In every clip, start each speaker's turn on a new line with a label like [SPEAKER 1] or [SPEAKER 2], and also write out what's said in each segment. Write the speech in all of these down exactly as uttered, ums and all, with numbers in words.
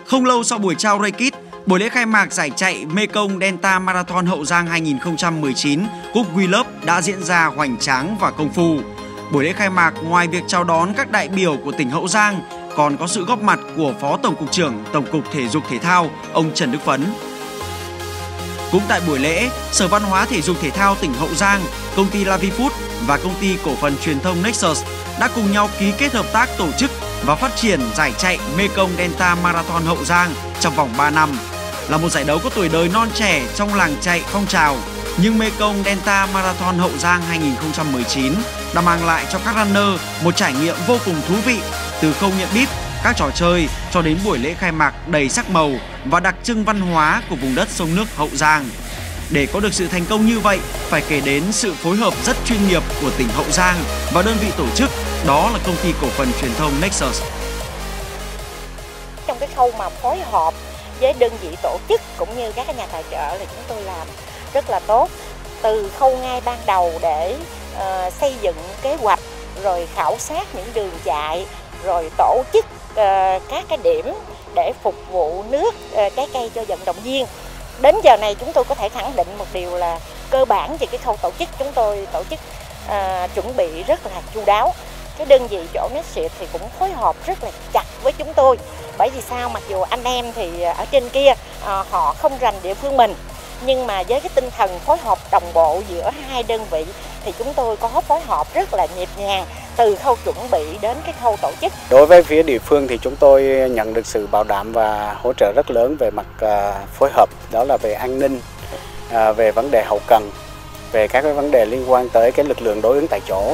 [SPEAKER 1] Không lâu sau buổi trao Racket, buổi lễ khai mạc giải chạy Mekong Delta Marathon Hậu Giang hai nghìn không trăm mười chín Cúp Wheelup đã diễn ra hoành tráng và công phu. Buổi lễ khai mạc ngoài việc chào đón các đại biểu của tỉnh Hậu Giang, còn có sự góp mặt của Phó Tổng cục trưởng Tổng cục Thể dục Thể thao ông Trần Đức Phấn. Cũng tại buổi lễ, Sở Văn hóa Thể dục Thể thao tỉnh Hậu Giang, công ty Lavifood và công ty cổ phần truyền thông Nexus đã cùng nhau ký kết hợp tác tổ chức và phát triển giải chạy Mekong Delta Marathon Hậu Giang trong vòng ba năm. Là một giải đấu có tuổi đời non trẻ trong làng chạy phong trào, nhưng Mekong Delta Marathon Hậu Giang hai nghìn không trăm mười chín đã mang lại cho các runner một trải nghiệm vô cùng thú vị, từ khâu nhận biết, các trò chơi cho đến buổi lễ khai mạc đầy sắc màu và đặc trưng văn hóa của vùng đất sông nước Hậu Giang. Để có được sự thành công như vậy, phải kể đến sự phối hợp rất chuyên nghiệp của tỉnh Hậu Giang và đơn vị tổ chức, đó là công ty cổ phần truyền thông Nexus.
[SPEAKER 2] Trong cái khâu mà phối hợp với đơn vị tổ chức cũng như các nhà tài trợ là chúng tôi làm rất là tốt. Từ khâu ngay ban đầu để uh, xây dựng kế hoạch, rồi khảo sát những đường chạy, rồi tổ chức uh, các cái điểm để phục vụ nước, uh, trái cây cho vận động viên. Đến giờ này chúng tôi có thể khẳng định một điều là cơ bản về cái khâu tổ chức chúng tôi tổ chức uh, chuẩn bị rất là chu đáo. Cái đơn vị chỗ Nexus thì cũng phối hợp rất là chặt với chúng tôi. Bởi vì sao, mặc dù anh em thì ở trên kia uh, họ không rành địa phương mình, nhưng mà với cái tinh thần phối hợp đồng bộ giữa hai đơn vị thì chúng tôi có phối hợp rất là nhịp nhàng từ khâu chuẩn bị đến cái khâu tổ chức.
[SPEAKER 3] Đối với phía địa phương thì chúng tôi nhận được sự bảo đảm và hỗ trợ rất lớn về mặt phối hợp, đó là về an ninh, về vấn đề hậu cần, về các cái vấn đề liên quan tới cái lực lượng đối ứng tại chỗ.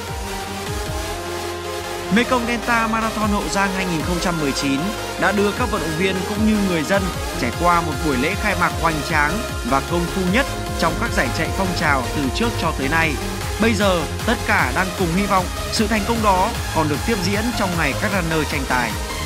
[SPEAKER 1] Mekong Delta Marathon Hậu Giang hai nghìn không trăm mười chín đã đưa các vận động viên cũng như người dân trải qua một buổi lễ khai mạc hoành tráng và công phu nhất trong các giải chạy phong trào từ trước cho tới nay. Bây giờ, tất cả đang cùng hy vọng sự thành công đó còn được tiếp diễn trong ngày các runner tranh tài.